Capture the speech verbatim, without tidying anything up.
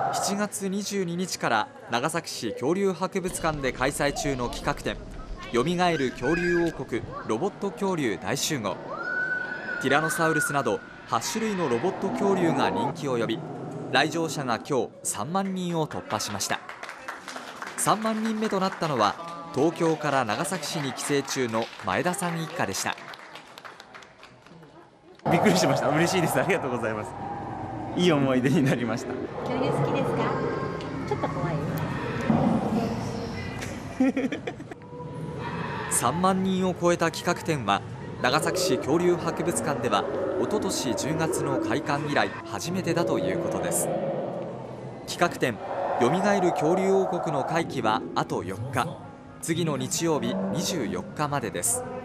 しちがつにじゅうににちから長崎市恐竜博物館で開催中の企画展、よみがえる恐竜王国ロボット恐竜大集合。ティラノサウルスなどはちしゅるいのロボット恐竜が人気を呼び、来場者が今日さんまんにんを突破しました。さんまんにんめとなったのは東京から長崎市に帰省中の前田さん一家でした。 びっくりしました。嬉しいです。ありがとうございます。いい思い出になりました。 恐竜好きですか？ちょっと怖いよ。 さんまんにんを超えた企画展は長崎市恐竜博物館ではおととしじゅうがつの開館以来初めてだということです。企画展よみがえる恐竜王国の会期はあとよっか、次の日曜日にじゅうよっかまでです。